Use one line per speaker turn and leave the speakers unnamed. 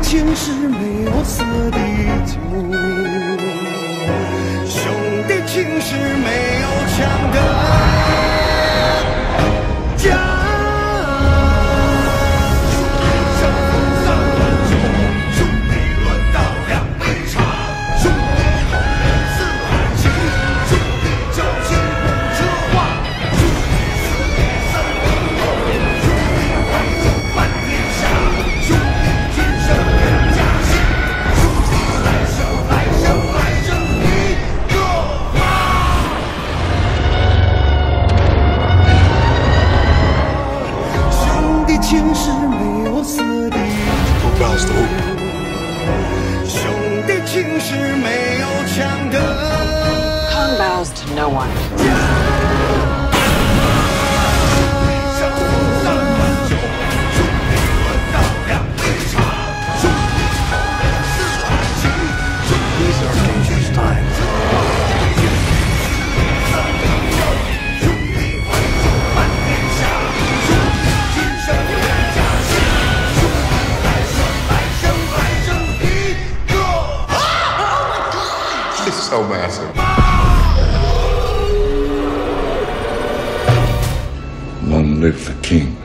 情是没有色的酒，兄弟情是没有枪的家。兄弟论到两杯茶，兄弟后人四海情，兄弟交情不说话，兄弟四野三公公，兄弟为国半天下，兄弟今生两家亲，兄弟来生来生来生一个妈。兄弟情是没有色的酒，兄弟情是没有枪的。
Kong bows to no one.
These are dangerous times.
It's so massive. Long live the king.